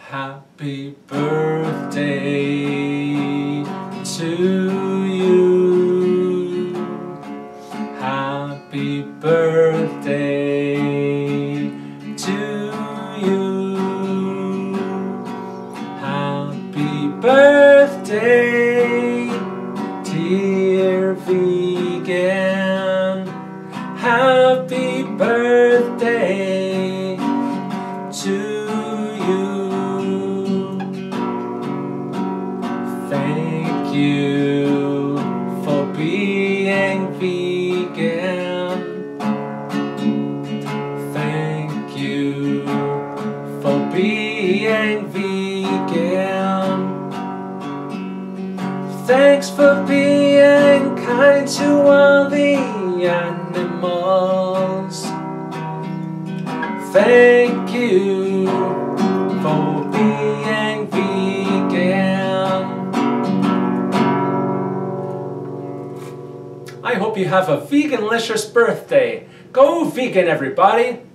Happy birthday to you. Happy birthday to you. Happy birthday, dear vegan. Happy birthday to you. Thank you for being vegan. Thank you for being vegan. Thanks for being kind to all the animals. Thank you for being vegan. I hope you have a vegan-licious birthday. Go vegan, everybody!